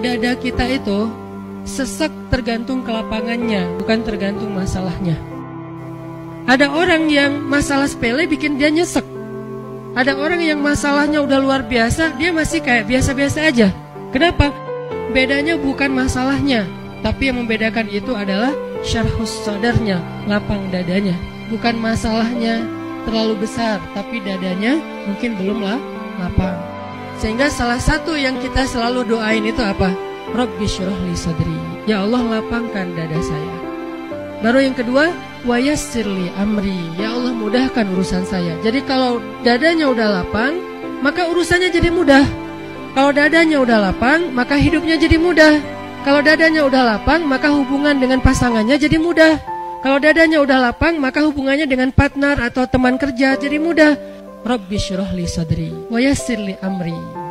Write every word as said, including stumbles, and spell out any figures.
dada kita itu sesek tergantung kelapangannya, bukan tergantung masalahnya. Ada orang yang masalah sepele bikin dia nyesek. Ada orang yang masalahnya udah luar biasa, dia masih kayak biasa-biasa aja. Kenapa? Bedanya bukan masalahnya, tapi yang membedakan itu adalah syarhus sadarnya, lapang dadanya. Bukan masalahnya terlalu besar, tapi dadanya mungkin belum lah lapang. Sehingga salah satu yang kita selalu doain itu apa? Rabbi syrah li sadri, ya Allah lapangkan dada saya. Baru yang kedua, wa yassir li amri, ya Allah mudahkan urusan saya. Jadi kalau dadanya udah lapang, maka urusannya jadi mudah. Kalau dadanya udah lapang, maka hidupnya jadi mudah. Kalau dadanya udah lapang, maka hubungan dengan pasangannya jadi mudah. Kalau dadanya udah lapang, maka hubungannya dengan partner atau teman kerja jadi mudah. Rabbi syrah li sadri wa yassir li amri.